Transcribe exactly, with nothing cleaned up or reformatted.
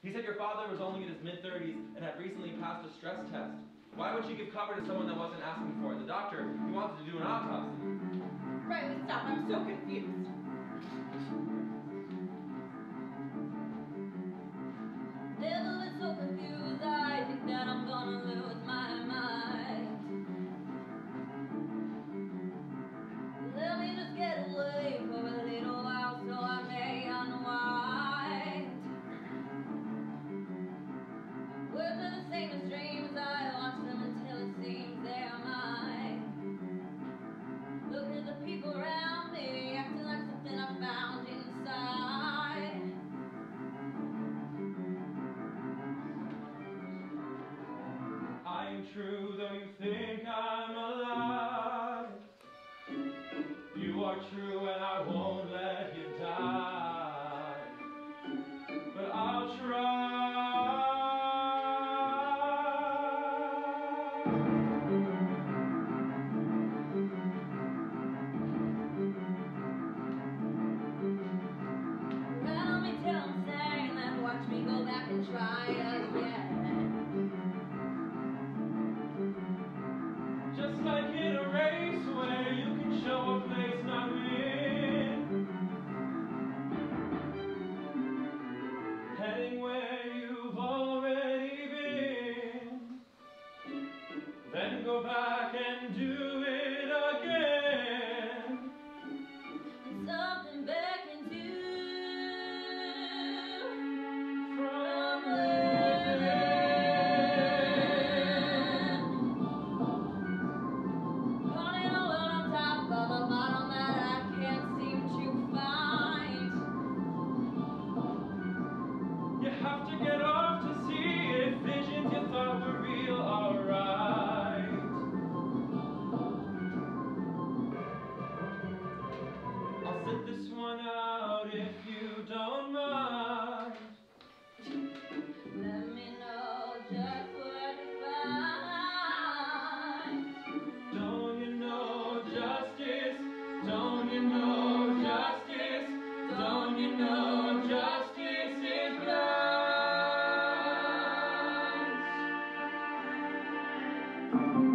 He said your father was only in his mid thirties and had recently passed a stress test. Why would you give cover to someone that wasn't asking for it? The doctor, he wanted to do an autopsy. Riley, stop. I'm so confused. Never been so confused, I think that I'm gonna lose my mind. Let me just get away for a little while so I may unwind. Words are the same as dreams, I watch them until it seems they're mine. Look at the people around me, acting like something I found inside. I am true, though you think I'm alive. You are true, and I won't let you die. But I'll try. Rattle me till I'm saying that, watch me go back and try again. Just like in a race where you can show a place not in. Heading where you've already been. Then go back and do it again. And something back into From within. Running a world on top of a bottom that I can't seem to find. You have to get off to see if visions you thought were real are right. I'll sit this one out if you don't mind. Let me know just what you find. Don't you know justice? Don't you know justice? Don't you know justice is blind?